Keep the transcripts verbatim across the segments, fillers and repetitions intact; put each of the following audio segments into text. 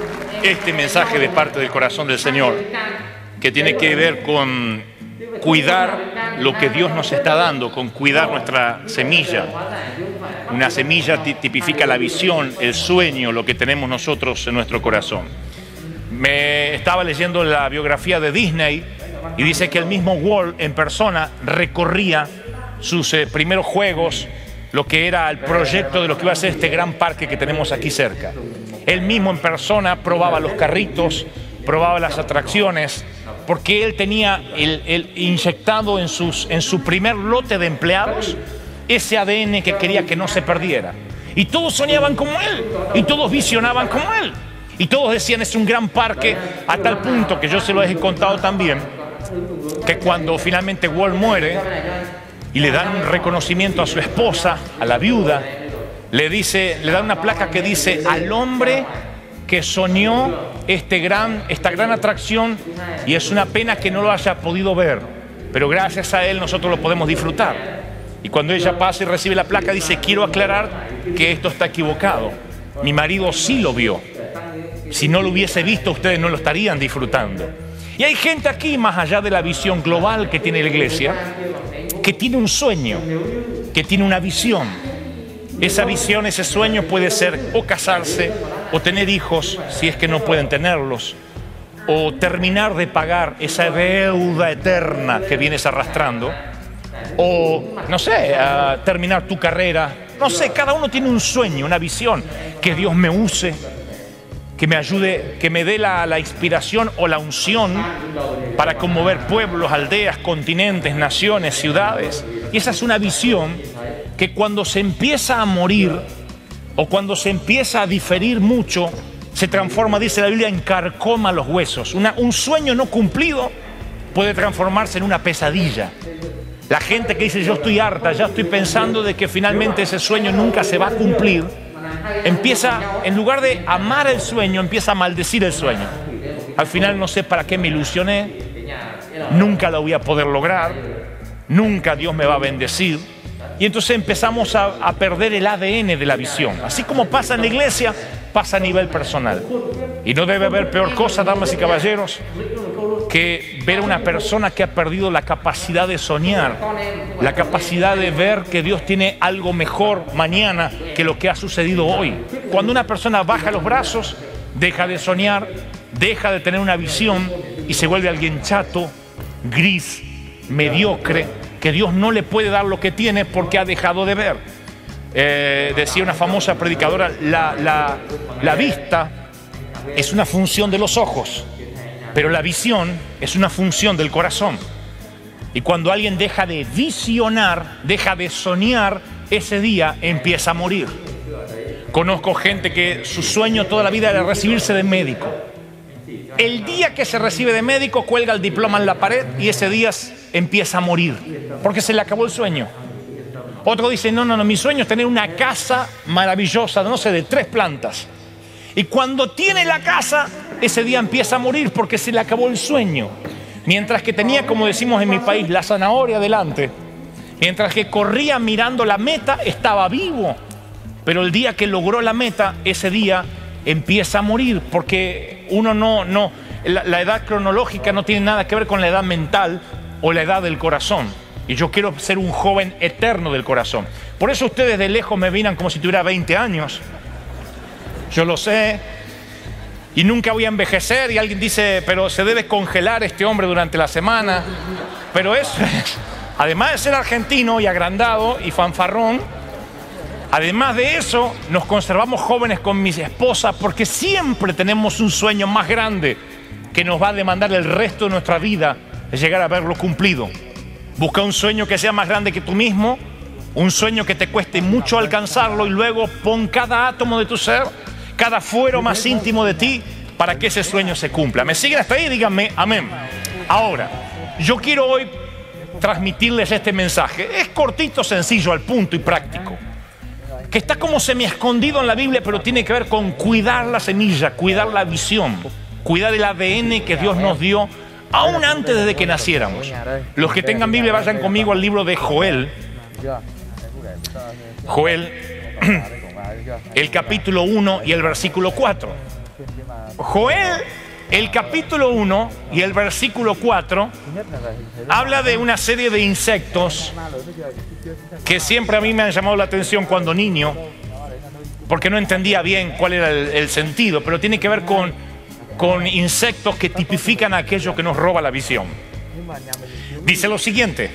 este mensaje de parte del corazón del Señor, que tiene que ver con cuidar lo que Dios nos está dando, con cuidar nuestra semilla. Una semilla tipifica la visión, el sueño, lo que tenemos nosotros en nuestro corazón. Me estaba leyendo la biografía de Disney y dice que el mismo Walt en persona recorría sus eh, primeros juegos, lo que era el proyecto de lo que iba a ser este gran parque que tenemos aquí cerca. Él mismo en persona probaba los carritos, probaba las atracciones, porque él tenía el, el inyectado en, sus, en su primer lote de empleados ese A D N que quería que no se perdiera. Y todos soñaban como él, y todos visionaban como él. Y todos decían, es un gran parque, a tal punto que yo se lo he contado también, que cuando finalmente Walt muere y le dan un reconocimiento a su esposa, a la viuda, le dice, le dan una placa que dice, al hombre que soñó este gran, esta gran atracción, y es una pena que no lo haya podido ver, pero gracias a él nosotros lo podemos disfrutar. Y cuando ella pasa y recibe la placa, dice, quiero aclarar que esto está equivocado. Mi marido sí lo vio. Si no lo hubiese visto, ustedes no lo estarían disfrutando. Y hay gente aquí, más allá de la visión global que tiene la iglesia, que tiene un sueño, que tiene una visión. Esa visión, ese sueño puede ser o casarse, o tener hijos, si es que no pueden tenerlos, o terminar de pagar esa deuda eterna que vienes arrastrando, o, no sé, uh, terminar tu carrera. No sé, cada uno tiene un sueño, una visión, que Dios me use, que me ayude, que me dé la, la inspiración o la unción para conmover pueblos, aldeas, continentes, naciones, ciudades. Y esa es una visión que cuando se empieza a morir o cuando se empieza a diferir mucho, se transforma, dice la Biblia, en carcoma los huesos. Una, un sueño no cumplido puede transformarse en una pesadilla. La gente que dice, yo estoy harta, ya estoy pensando de que finalmente ese sueño nunca se va a cumplir, empieza, en lugar de amar el sueño, empieza a maldecir el sueño. Al final no sé para qué me ilusioné, nunca lo voy a poder lograr, nunca Dios me va a bendecir. Y entonces empezamos a, a perder el A D N de la visión. Así como pasa en la iglesia, pasa a nivel personal. Y no debe haber peor cosa, damas y caballeros, que ver a una persona que ha perdido la capacidad de soñar, la capacidad de ver que Dios tiene algo mejor mañana que lo que ha sucedido hoy. Cuando una persona baja los brazos, deja de soñar, deja de tener una visión y se vuelve alguien chato, gris, mediocre, que Dios no le puede dar lo que tiene porque ha dejado de ver. Eh, decía una famosa predicadora, la, la, la vista es una función de los ojos, pero la visión es una función del corazón. Y cuando alguien deja de visionar, deja de soñar, ese día empieza a morir. Conozco gente que su sueño toda la vida era recibirse de médico. El día que se recibe de médico, cuelga el diploma en la pared y ese día empieza a morir, porque se le acabó el sueño. Otro dice, no, no, no, mi sueño es tener una casa maravillosa, no sé, de tres plantas. Y cuando tiene la casa, ese día empieza a morir porque se le acabó el sueño. Mientras que tenía, como decimos en mi país, la zanahoria delante, mientras que corría mirando la meta, estaba vivo. Pero el día que logró la meta, ese día empieza a morir, porque uno no, no, la, la edad cronológica no tiene nada que ver con la edad mental o la edad del corazón. Y yo quiero ser un joven eterno del corazón. Por eso ustedes de lejos me miran como si tuviera veinte años. Yo lo sé. Y nunca voy a envejecer. Y alguien dice, pero se debe congelar este hombre durante la semana. Pero eso es, además de ser argentino y agrandado y fanfarrón, además de eso, nos conservamos jóvenes con mis esposas porque siempre tenemos un sueño más grande que nos va a demandar el resto de nuestra vida de llegar a verlo cumplido. Busca un sueño que sea más grande que tú mismo, un sueño que te cueste mucho alcanzarlo y luego pon cada átomo de tu ser, cada fuero más íntimo de ti para que ese sueño se cumpla. ¿Me siguen hasta ahí? Díganme amén. Ahora, yo quiero hoy transmitirles este mensaje. Es cortito, sencillo, al punto y práctico. Que está como semi escondido en la Biblia, pero tiene que ver con cuidar la semilla, cuidar la visión, cuidar el A D N que Dios nos dio aún antes de que naciéramos. Los que tengan Biblia vayan conmigo al libro de Joel. Joel, el capítulo uno y el versículo cuatro. Joel, el capítulo uno y el versículo cuatro, habla de una serie de insectos que siempre a mí me han llamado la atención cuando niño, porque no entendía bien cuál era el, el sentido, pero tiene que ver con, con insectos que tipifican a aquello que nos roba la visión. Dice lo siguiente: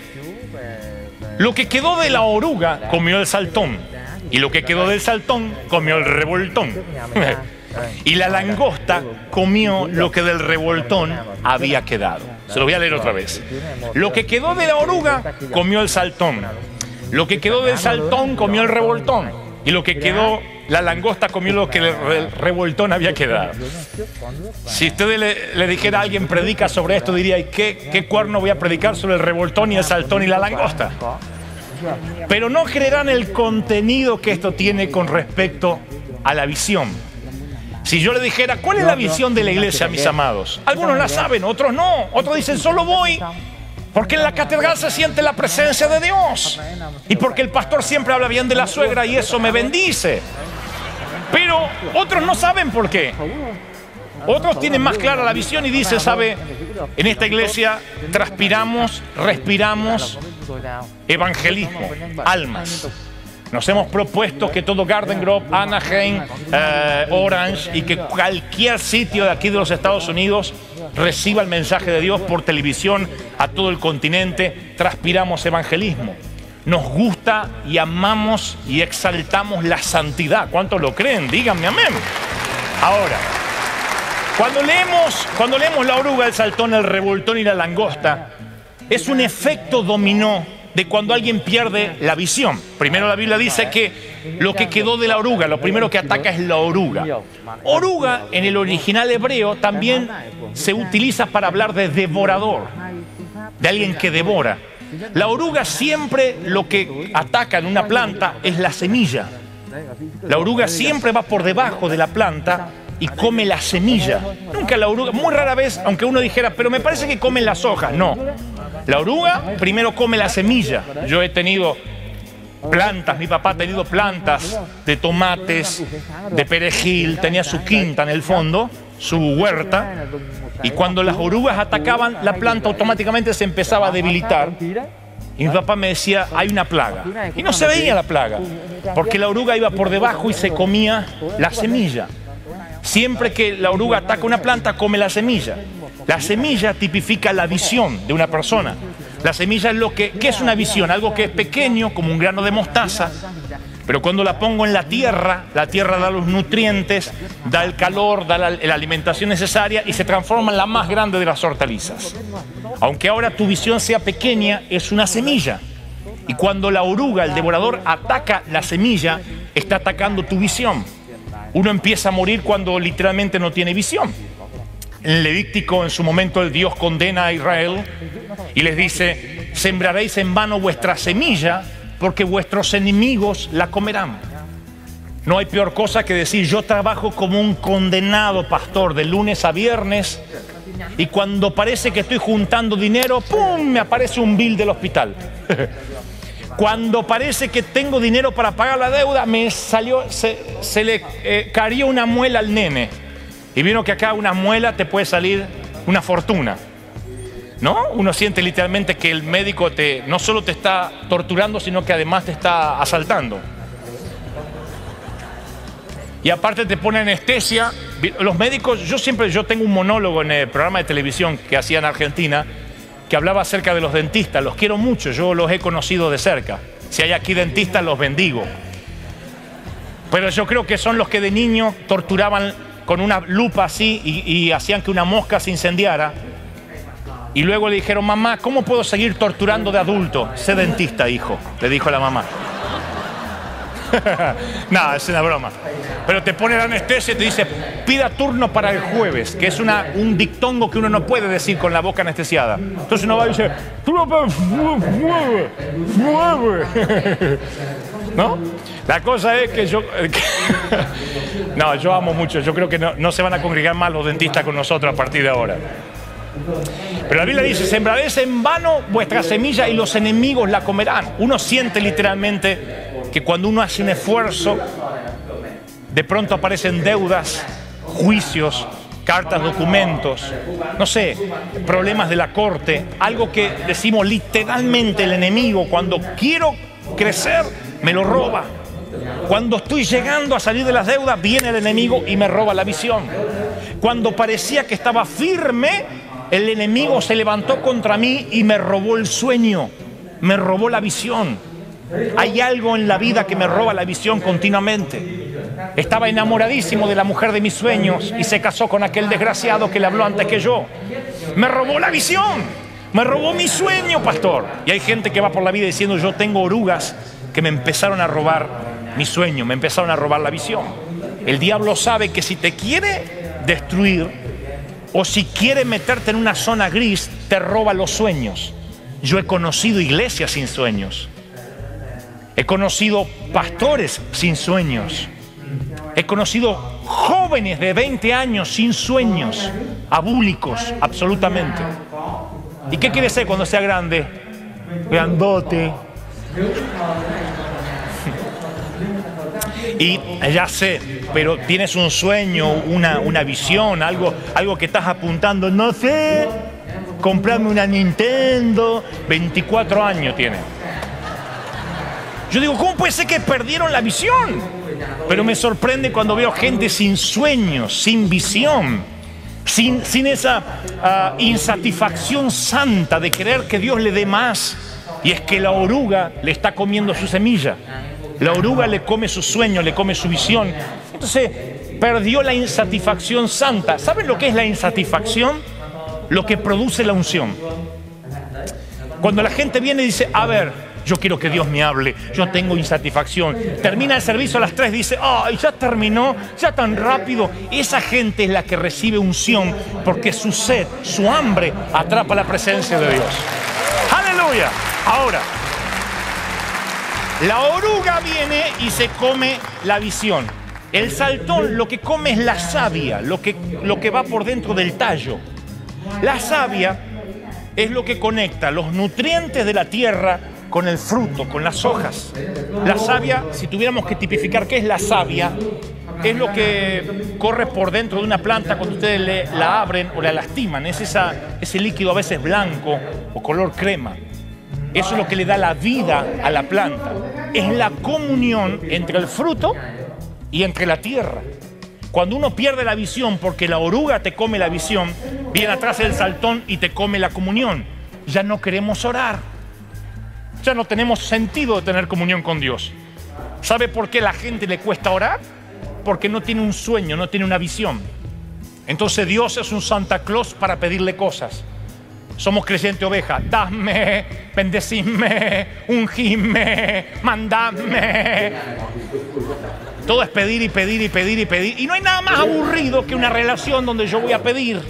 lo que quedó de la oruga comió el saltón, y lo que quedó del saltón comió el revoltón. Y la langosta comió lo que del revoltón había quedado. Se lo voy a leer otra vez. Lo que quedó de la oruga comió el saltón, lo que quedó del saltón comió el revoltón, y lo que quedó, la langosta comió lo que el revoltón había quedado. Si usted le, le dijera a alguien predica sobre esto, diría: ¿y qué, qué cuerno voy a predicar sobre el revoltón y el saltón y la langosta? Pero no creerán el contenido que esto tiene con respecto a la visión. Si yo le dijera, ¿cuál es la visión de la iglesia, mis amados? Algunos la saben, otros no. Otros dicen, solo voy porque en la catedral se siente la presencia de Dios, y porque el pastor siempre habla bien de la suegra y eso me bendice. Pero otros no saben por qué. Otros tienen más clara la visión y dicen, ¿sabe? En esta iglesia transpiramos, respiramos evangelismo, almas. Nos hemos propuesto que todo Garden Grove, Anaheim, eh, Orange y que cualquier sitio de aquí de los Estados Unidos reciba el mensaje de Dios por televisión a todo el continente. Transpiramos evangelismo. Nos gusta y amamos y exaltamos la santidad. ¿Cuántos lo creen? Díganme amén. Ahora, cuando leemos, cuando leemos la oruga, el saltón, el revoltón y la langosta, es un efecto dominó de cuando alguien pierde la visión. Primero la Biblia dice que lo que quedó de la oruga, lo primero que ataca es la oruga. Oruga en el original hebreo también se utiliza para hablar de devorador, de alguien que devora. La oruga siempre lo que ataca en una planta es la semilla. La oruga siempre va por debajo de la planta y come la semilla. Nunca la oruga, muy rara vez, aunque uno dijera, pero me parece que comen las hojas. No. La oruga primero come la semilla. Yo he tenido plantas, mi papá ha tenido plantas de tomates, de perejil, tenía su quinta en el fondo, su huerta, y cuando las orugas atacaban, la planta automáticamente se empezaba a debilitar. Y mi papá me decía, hay una plaga. Y no se veía la plaga, porque la oruga iba por debajo y se comía la semilla. Siempre que la oruga ataca una planta, come la semilla. La semilla tipifica la visión de una persona. La semilla es lo que... ¿Qué es una visión? Algo que es pequeño, como un grano de mostaza, pero cuando la pongo en la tierra, la tierra da los nutrientes, da el calor, da la, la alimentación necesaria y se transforma en la más grande de las hortalizas. Aunque ahora tu visión sea pequeña, es una semilla. Y cuando la oruga, el devorador, ataca la semilla, está atacando tu visión. Uno empieza a morir cuando literalmente no tiene visión. En Levítico, en su momento, el Dios condena a Israel y les dice, sembraréis en vano vuestra semilla porque vuestros enemigos la comerán. No hay peor cosa que decir, yo trabajo como un condenado pastor de lunes a viernes y cuando parece que estoy juntando dinero, ¡pum!, me aparece un bill del hospital. Cuando parece que tengo dinero para pagar la deuda, me salió, se, se le eh, cayó una muela al nene. Y vieron que acá una muela te puede salir una fortuna, ¿no? Uno siente literalmente que el médico te, no solo te está torturando, sino que además te está asaltando. Y aparte te pone anestesia. Los médicos, yo siempre, yo tengo un monólogo en el programa de televisión que hacía en Argentina, que hablaba acerca de los dentistas. Los quiero mucho, yo los he conocido de cerca. Si hay aquí dentistas, los bendigo. Pero yo creo que son los que de niño torturaban con una lupa así y, y hacían que una mosca se incendiara. Y luego le dijeron, mamá, ¿cómo puedo seguir torturando de adulto? Sé dentista, hijo, le dijo la mamá. Nada, es una broma. Pero te pone la anestesia y te dice, pida turno para el jueves, que es una, un dictongo que uno no puede decir con la boca anestesiada. Entonces uno va y dice, ¿no? La cosa es que yo... no, yo amo mucho. Yo creo que no, no se van a congregar más los dentistas con nosotros a partir de ahora. Pero la Biblia dice, sembraréis en vano vuestra semilla y los enemigos la comerán. Uno siente literalmente que cuando uno hace un esfuerzo, de pronto aparecen deudas juicios, cartas, documentos, no sé, problemas de la corte, algo que decimos literalmente el enemigo, cuando quiero crecer, me lo roba. Cuando estoy llegando a salir de las deudas, viene el enemigo y me roba la visión. Cuando parecía que estaba firme, el enemigo se levantó contra mí y me robó el sueño, me robó la visión. Hay algo en la vida que me roba la visión continuamente. Estaba enamoradísimo de la mujer de mis sueños y se casó con aquel desgraciado que le habló antes que yo. Me robó la visión, me robó mi sueño, pastor. Y hay gente que va por la vida diciendo: yo tengo orugas que me empezaron a robar mi sueño, me empezaron a robar la visión. El diablo sabe que si te quiere destruir o si quiere meterte en una zona gris, te roba los sueños. Yo he conocido iglesias sin sueños. He conocido pastores sin sueños. He conocido jóvenes de veinte años sin sueños, abúlicos, absolutamente. ¿Y qué quiere ser cuando sea grande? Grandote. Y ya sé, pero tienes un sueño, una, una visión, algo, algo que estás apuntando. No sé, comprarme una Nintendo. veinticuatro años tiene. Yo digo, ¿cómo puede ser que perdieron la visión? Pero me sorprende cuando veo gente sin sueños, sin visión, sin, sin esa uh, insatisfacción santa de querer que Dios le dé más. Y es que la oruga le está comiendo su semilla. La oruga le come su sueño, le come su visión. Entonces, perdió la insatisfacción santa. ¿Saben lo que es la insatisfacción? Lo que produce la unción. Cuando la gente viene y dice, a ver, yo quiero que Dios me hable, yo tengo insatisfacción. Termina el servicio a las tres, dice, ay, ya terminó, ya tan rápido. Esa gente es la que recibe unción porque su sed, su hambre atrapa la presencia de Dios. ¡Aleluya! Ahora, la oruga viene y se come la visión. El saltón lo que come es la savia, lo que, lo que va por dentro del tallo. La savia es lo que conecta los nutrientes de la tierra con el fruto, con las hojas. La savia, si tuviéramos que tipificar qué es la savia, es lo que corre por dentro de una planta cuando ustedes le, la abren o la lastiman. Es esa, ese líquido a veces blanco o color crema. Eso es lo que le da la vida a la planta. Es la comunión entre el fruto y entre la tierra. Cuando uno pierde la visión porque la oruga te come la visión, viene atrás el saltón y te come la comunión. Ya no queremos orar. Ya no tenemos sentido de tener comunión con Dios. ¿Sabe por qué a la gente le cuesta orar? Porque no tiene un sueño, no tiene una visión. Entonces Dios es un Santa Claus para pedirle cosas. Somos creyente oveja. Dame, bendecime, ungime, mandame. Todo es pedir y pedir y pedir y pedir. Y no hay nada más aburrido que una relación donde yo voy a pedir.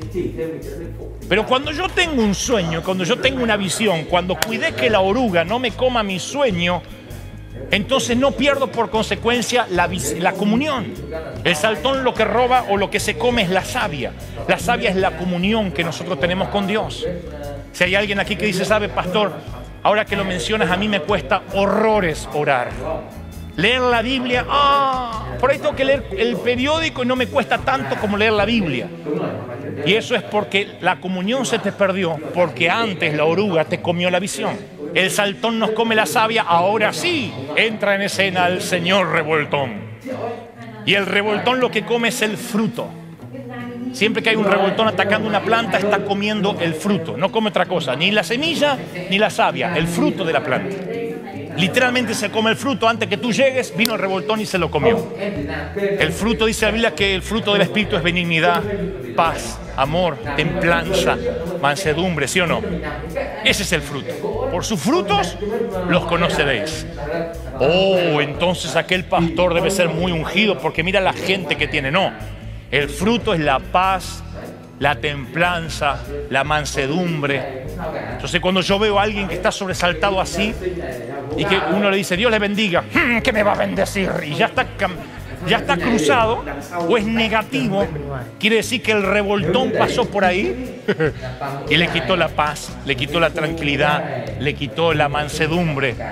Pero cuando yo tengo un sueño, cuando yo tengo una visión, cuando cuidé que la oruga no me coma mi sueño, entonces no pierdo por consecuencia la, la comunión. El saltón lo que roba o lo que se come es la savia. La savia es la comunión que nosotros tenemos con Dios. Si hay alguien aquí que dice, sabe, pastor, ahora que lo mencionas, a mí me cuesta horrores orar. Leer la Biblia, ah, por ahí tengo que leer el periódico y no me cuesta tanto como leer la Biblia. Y eso es porque la comunión se te perdió, porque antes la oruga te comió la visión. El saltón nos come la savia, ahora sí entra en escena el señor revoltón. Y el revoltón lo que come es el fruto. Siempre que hay un revoltón atacando una planta, está comiendo el fruto. No come otra cosa, ni la semilla ni la savia, el fruto de la planta. Literalmente se come el fruto. Antes que tú llegues, vino el revoltón y se lo comió. El fruto, dice la Biblia, que el fruto del Espíritu es benignidad, paz, amor, templanza, mansedumbre, ¿sí o no? Ese es el fruto. Por sus frutos los conoceréis. Oh, entonces aquel pastor debe ser muy ungido porque mira la gente que tiene. No, el fruto es la paz, la templanza, la mansedumbre. Entonces cuando yo veo a alguien que está sobresaltado así y que uno le dice, Dios le bendiga, hm, ¿qué me va a bendecir? Y ya está, ya está cruzado o es negativo, quiere decir que el revoltón pasó por ahí y le quitó la paz, le quitó la tranquilidad, le quitó la mansedumbre.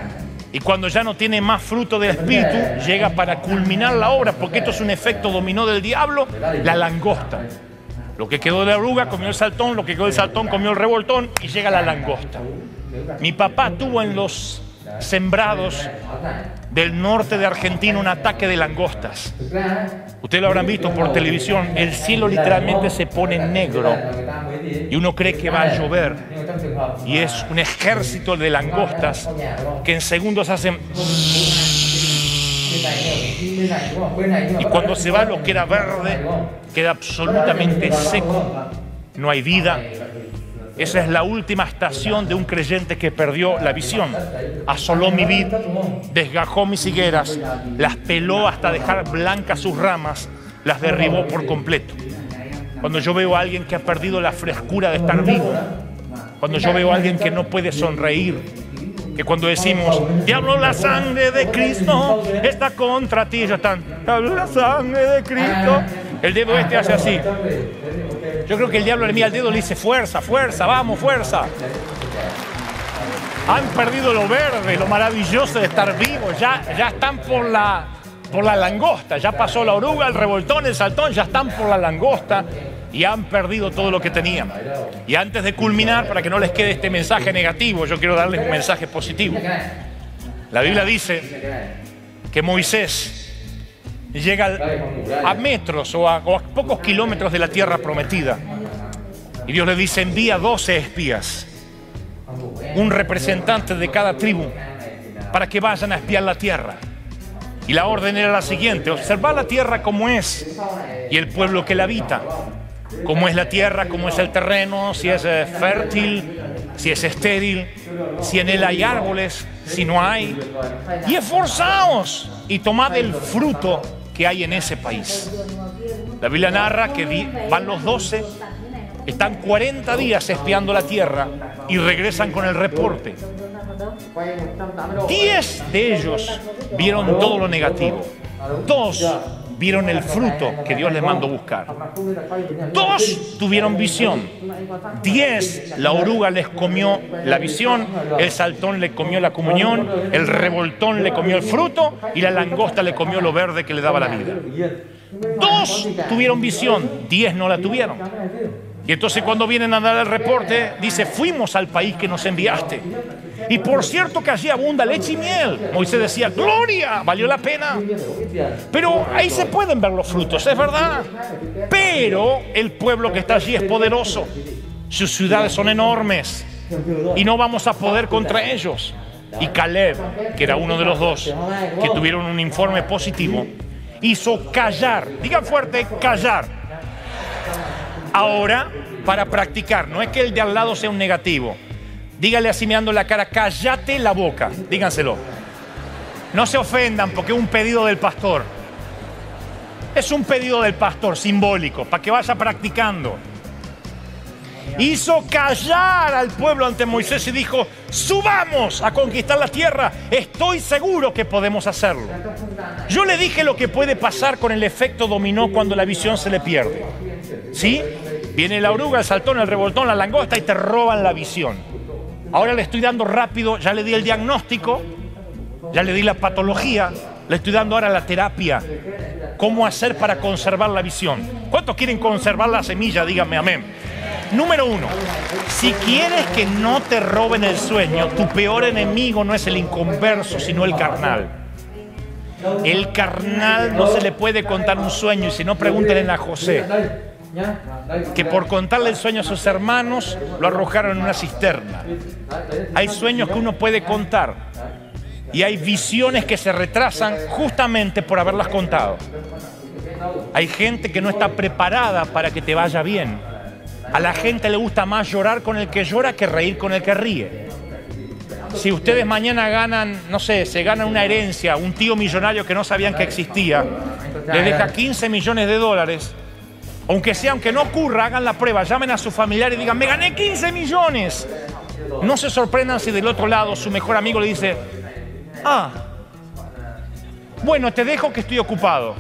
Y cuando ya no tiene más fruto del Espíritu, llega para culminar la obra, porque esto es un efecto dominó del diablo, la langosta. Lo que quedó de la oruga comió el saltón, lo que quedó del saltón comió el revoltón y llega la langosta. Mi papá tuvo en los sembrados del norte de Argentina un ataque de langostas. Ustedes lo habrán visto por televisión, el cielo literalmente se pone negro y uno cree que va a llover y es un ejército de langostas que en segundos hacen y cuando se va lo que era verde queda absolutamente seco, no hay vida. Esa es la última estación de un creyente que perdió la visión. Asoló mi vid, desgajó mis higueras, las peló hasta dejar blancas sus ramas, las derribó por completo. Cuando yo veo a alguien que ha perdido la frescura de estar vivo, cuando yo veo a alguien que no puede sonreír, que cuando decimos, diablo, la sangre de Cristo está contra ti, ya están, diablo, la sangre de Cristo, el dedo este hace así. Yo creo que el diablo le mira al dedo y le dice, fuerza, fuerza, vamos, fuerza. Han perdido lo verde, lo maravilloso de estar vivos, ya, ya están por la, por la langosta, ya pasó la oruga, el revoltón, el saltón, ya están por la langosta y han perdido todo lo que tenían. Y antes de culminar, para que no les quede este mensaje negativo, yo quiero darles un mensaje positivo. La Biblia dice que Moisés llega a metros o a, o a pocos kilómetros de la tierra prometida. Y Dios le dice, envía doce espías, un representante de cada tribu, para que vayan a espiar la tierra. Y la orden era la siguiente, observar la tierra como es y el pueblo que la habita. Cómo es la tierra, cómo es el terreno, si es fértil, si es estéril, si en él hay árboles, si no hay. Y esforzaos y tomad el fruto que hay en ese país. La Biblia narra que van los doce, están cuarenta días espiando la tierra y regresan con el reporte. Diez de ellos vieron todo lo negativo. Dos vieron el fruto que Dios les mandó buscar. Dos tuvieron visión. Diez, la oruga les comió la visión, el saltón le comió la comunión, el revoltón le comió el fruto y la langosta le comió lo verde que le daba la vida. Dos tuvieron visión, diez no la tuvieron. Y entonces cuando vienen a dar el reporte, dice, fuimos al país que nos enviaste. Y por cierto que allí abunda leche y miel. Moisés decía, gloria, valió la pena. Pero ahí se pueden ver los frutos, es verdad. Pero el pueblo que está allí es poderoso. Sus ciudades son enormes. Y no vamos a poder contra ellos. Y Caleb, que era uno de los dos, que tuvieron un informe positivo, hizo callar, digan fuerte, callar. Ahora, para practicar, no es que el de al lado sea un negativo. Dígale así mirando la cara, cállate la boca, díganselo. No se ofendan porque es un pedido del pastor. Es un pedido del pastor simbólico, para que vaya practicando. Hizo callar al pueblo ante Moisés y dijo, subamos a conquistar la tierra, estoy seguro que podemos hacerlo. Yo le dije lo que puede pasar con el efecto dominó cuando la visión se le pierde. ¿Sí? Viene la oruga, el saltón, el revoltón, la langosta y te roban la visión. Ahora le estoy dando rápido, ya le di el diagnóstico, ya le di la patología, le estoy dando ahora la terapia. ¿Cómo hacer para conservar la visión? ¿Cuántos quieren conservar la semilla? Díganme amén. Número uno, si quieres que no te roben el sueño, tu peor enemigo no es el inconverso, sino el carnal. El carnal no se le puede contar un sueño, y si no, pregúntenle a José, que por contarle el sueño a sus hermanos lo arrojaron en una cisterna. Hay sueños que uno puede contar y hay visiones que se retrasan justamente por haberlas contado. Hay gente que no está preparada para que te vaya bien. A la gente le gusta más llorar con el que llora que reír con el que ríe. Si ustedes mañana ganan, no sé, se ganan una herencia, un tío millonario que no sabían que existía, les deja quince millones de dólares, aunque sea, aunque no ocurra, hagan la prueba, llamen a su familiar y digan, me gané quince millones. No se sorprendan si del otro lado su mejor amigo le dice, ah, bueno, te dejo que estoy ocupado.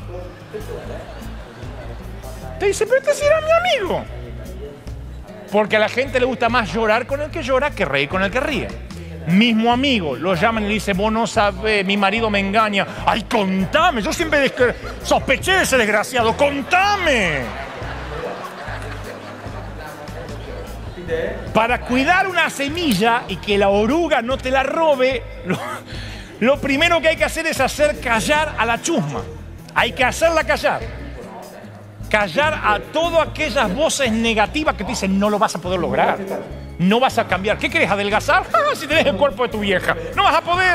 Te dice, pero este sí era mi amigo. Porque a la gente le gusta más llorar con el que llora que reír con el que ríe. Mismo amigo, lo llaman y le dice, vos no sabés, mi marido me engaña. Ay, contame, yo siempre sospeché de ese desgraciado, contame. Para cuidar una semilla y que la oruga no te la robe, lo, lo primero que hay que hacer es hacer callar a la chusma. Hay que hacerla callar. Callar a todas aquellas voces negativas que te dicen, no lo vas a poder lograr. No vas a cambiar. ¿Qué querés, adelgazar? ¡Ah, si tenés el cuerpo de tu vieja! ¡No vas a poder!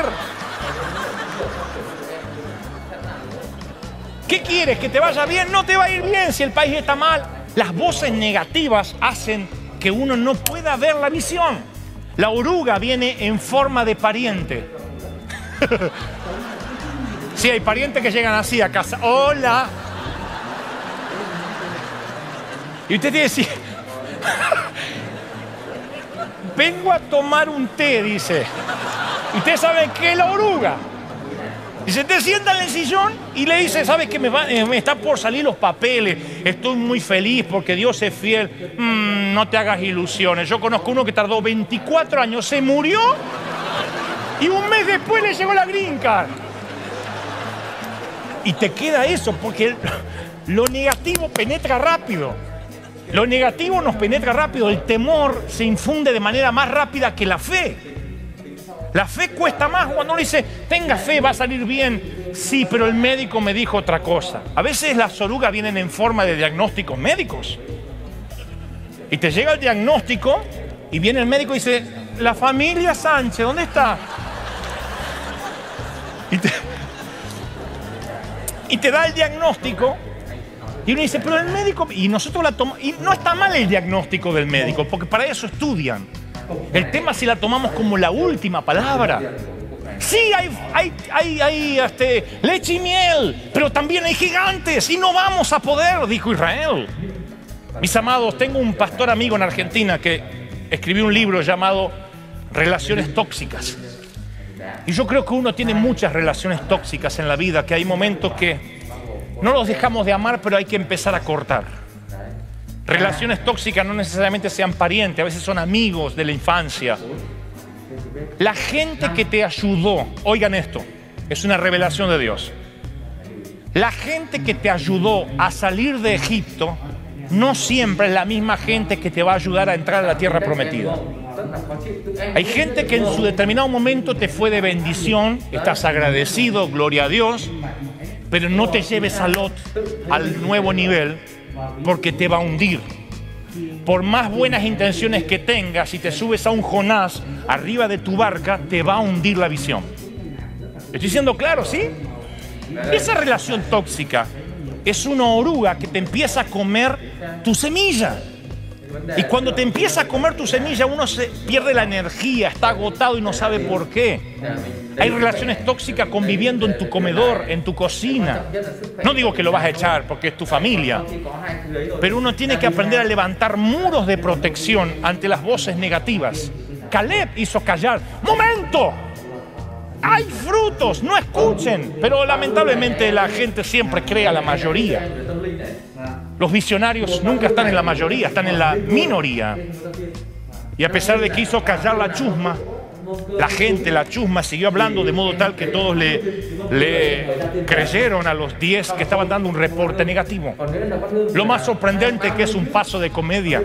¿Qué quieres? ¿Que te vaya bien? No te va a ir bien si el país está mal. Las voces negativas hacen que uno no pueda ver la visión. La oruga viene en forma de pariente. Sí, hay parientes que llegan así a casa. ¡Hola! Y usted tiene que decir... Vengo a tomar un té, dice. ¿Y ustedes saben qué es la oruga? Dice, te sientan en el sillón y le dice, ¿sabes qué? Me, va, me están por salir los papeles. Estoy muy feliz porque Dios es fiel. Mm, no te hagas ilusiones. Yo conozco uno que tardó veinticuatro años, se murió y un mes después le llegó la green card. Y te queda eso porque lo negativo penetra rápido. Lo negativo nos penetra rápido, el temor se infunde de manera más rápida que la fe. La fe cuesta más cuando uno dice, tenga fe, va a salir bien. Sí, pero el médico me dijo otra cosa. A veces las orugas vienen en forma de diagnósticos médicos. Y te llega el diagnóstico y viene el médico y dice, la familia Sánchez, ¿dónde está? Y te, y te da el diagnóstico. Y uno dice, pero el médico... Y nosotros la tomamos... Y no está mal el diagnóstico del médico, porque para eso estudian. El tema es si la tomamos como la última palabra. Sí, hay, hay, hay, hay este, leche y miel, pero también hay gigantes y no vamos a poder, dijo Israel. Mis amados, tengo un pastor amigo en Argentina que escribió un libro llamado Relaciones Tóxicas. Y yo creo que uno tiene muchas relaciones tóxicas en la vida, que hay momentos que... no los dejamos de amar, pero hay que empezar a cortar. Relaciones tóxicas no necesariamente sean parientes, a veces son amigos de la infancia. La gente que te ayudó, oigan esto, es una revelación de Dios. La gente que te ayudó a salir de Egipto no siempre es la misma gente que te va a ayudar a entrar a la tierra prometida. Hay gente que en su determinado momento te fue de bendición, estás agradecido, gloria a Dios, pero no te lleves a Lot al nuevo nivel porque te va a hundir. Por más buenas intenciones que tengas, si te subes a un Jonás arriba de tu barca, te va a hundir la visión. ¿Estoy siendo claro, sí? Esa relación tóxica es una oruga que te empieza a comer tu semilla. Y cuando te empieza a comer tu semilla, uno se pierde la energía, está agotado y no sabe por qué. Hay relaciones tóxicas conviviendo en tu comedor, en tu cocina. No digo que lo vas a echar porque es tu familia, pero uno tiene que aprender a levantar muros de protección ante las voces negativas. Caleb hizo callar. ¡Momento! Hay frutos, no escuchen. Pero lamentablemente la gente siempre cree a la mayoría. Los visionarios nunca están en la mayoría, están en la minoría. Y a pesar de que hizo callar la chusma, la gente, la chusma, siguió hablando de modo tal que todos le, le creyeron a los diez que estaban dando un reporte negativo. Lo más sorprendente, que es un paso de comedia,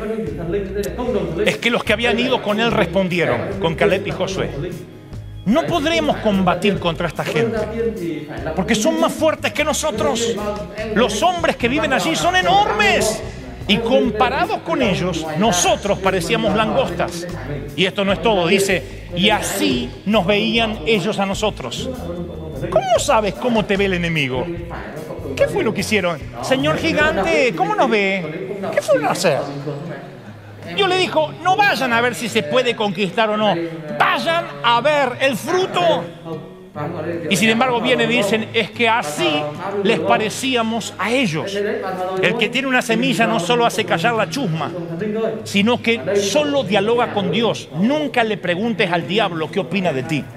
es que los que habían ido con él respondieron, con Caleb y Josué. No podremos combatir contra esta gente, porque son más fuertes que nosotros. Los hombres que viven allí son enormes. Y comparados con ellos, nosotros parecíamos langostas. Y esto no es todo, dice, y así nos veían ellos a nosotros. ¿Cómo sabes cómo te ve el enemigo? ¿Qué fue lo que hicieron? Señor gigante, ¿cómo nos ve? ¿Qué fueron a hacer? Yo le dijo, no vayan a ver si se puede conquistar o no. Vayan a ver el fruto. Y sin embargo vienen y dicen, es que así les parecíamos a ellos. El que tiene una semilla no solo hace callar la chusma, sino que solo dialoga con Dios. Nunca le preguntes al diablo qué opina de ti.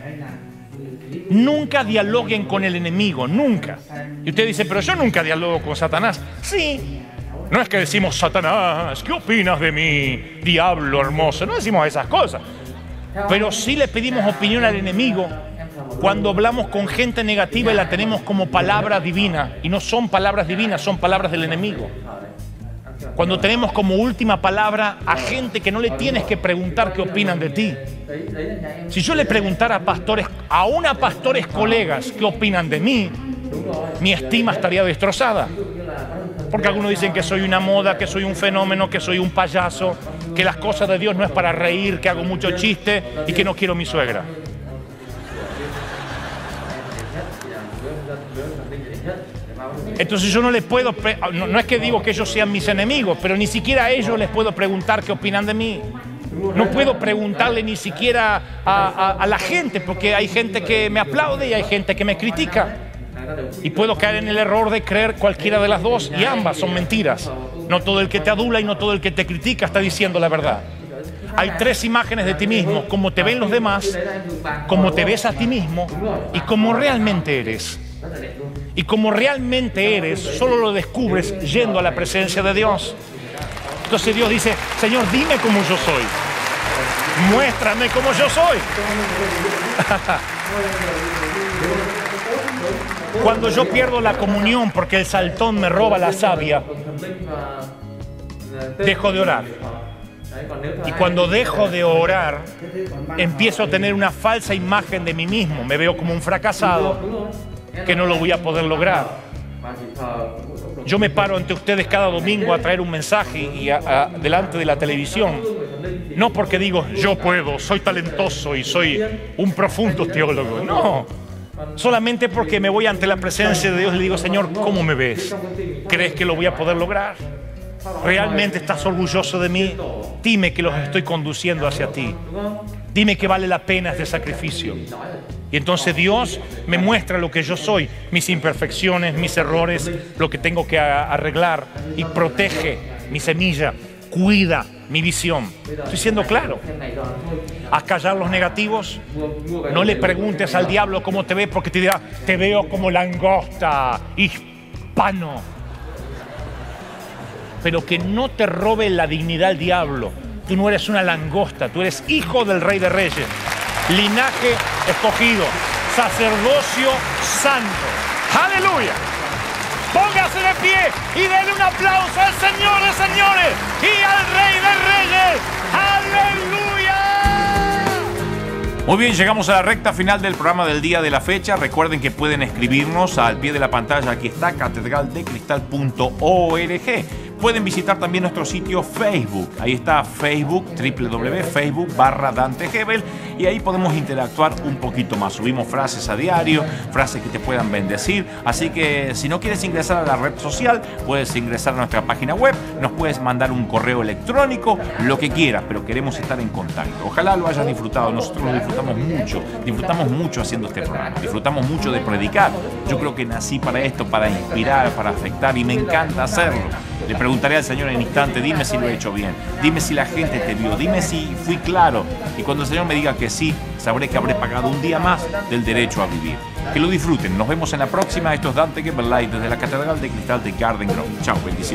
Nunca dialoguen con el enemigo, nunca. Y usted dice, pero yo nunca dialogo con Satanás. Sí. No es que decimos, Satanás, ¿qué opinas de mí, diablo hermoso? No decimos esas cosas. Pero sí le pedimos opinión al enemigo cuando hablamos con gente negativa y la tenemos como palabra divina. Y no son palabras divinas, son palabras del enemigo. Cuando tenemos como última palabra a gente que no le tienes que preguntar qué opinan de ti. Si yo le preguntara a pastores, aún a pastores colegas, qué opinan de mí, mi estima estaría destrozada. Porque algunos dicen que soy una moda, que soy un fenómeno, que soy un payaso, que las cosas de Dios no es para reír, que hago mucho chiste y que no quiero a mi suegra. Entonces yo no les puedo, no, no es que digo que ellos sean mis enemigos, pero ni siquiera a ellos les puedo preguntar qué opinan de mí. No puedo preguntarle ni siquiera a, a, a la gente, porque hay gente que me aplaude y hay gente que me critica. Y puedo caer en el error de creer cualquiera de las dos, y ambas son mentiras. No todo el que te adula y no todo el que te critica está diciendo la verdad. Hay tres imágenes de ti mismo: cómo te ven los demás, cómo te ves a ti mismo y cómo realmente eres. Y como realmente eres, solo lo descubres yendo a la presencia de Dios. Entonces Dios dice: Señor, dime cómo yo soy. Muéstrame cómo yo soy. Cuando yo pierdo la comunión porque el saltón me roba la savia, dejo de orar. Y cuando dejo de orar, empiezo a tener una falsa imagen de mí mismo. Me veo como un fracasado, que no lo voy a poder lograr. Yo me paro ante ustedes cada domingo a traer un mensaje y a, a, delante de la televisión, no porque digo yo puedo, soy talentoso y soy un profundo teólogo, no, solamente porque me voy ante la presencia de Dios y le digo: Señor, ¿cómo me ves? ¿Crees que lo voy a poder lograr? ¿Realmente estás orgulloso de mí? Dime que los estoy conduciendo hacia ti. Dime que vale la pena este sacrificio. Y entonces Dios me muestra lo que yo soy, mis imperfecciones, mis errores, lo que tengo que arreglar, y protege mi semilla, cuida mi visión. Estoy siendo claro. ¿Haz callar los negativos? No le preguntes al diablo cómo te ve, porque te dirá: te veo como langosta, hispano. Pero que no te robe la dignidad el diablo. Tú no eres una langosta, tú eres hijo del Rey de Reyes, linaje escogido, sacerdocio santo. ¡Aleluya! Póngase de pie y denle un aplauso al Señor de señores y al Rey de Reyes. ¡Aleluya! Muy bien, llegamos a la recta final del programa del día de la fecha. Recuerden que pueden escribirnos al pie de la pantalla. Aquí está, catedral de cristal punto org. Pueden visitar también nuestro sitio Facebook. Ahí está Facebook, doble u doble u doble u punto facebook barra Dante Gebel. Y ahí podemos interactuar un poquito más. Subimos frases a diario, frases que te puedan bendecir. Así que si no quieres ingresar a la red social, puedes ingresar a nuestra página web. Nos puedes mandar un correo electrónico, lo que quieras, pero queremos estar en contacto. Ojalá lo hayas disfrutado. Nosotros lo disfrutamos mucho. Disfrutamos mucho haciendo este programa. Disfrutamos mucho de predicar. Yo creo que nací para esto, para inspirar, para afectar, y me encanta hacerlo. Le preguntaré al Señor en instante: dime si lo he hecho bien, dime si la gente te vio, dime si fui claro. Y cuando el Señor me diga que sí, sabré que habré pagado un día más del derecho a vivir. Que lo disfruten. Nos vemos en la próxima. Esto es Dante Gebel Live desde la Catedral de Cristal de Garden Grove. Chao, bendiciones.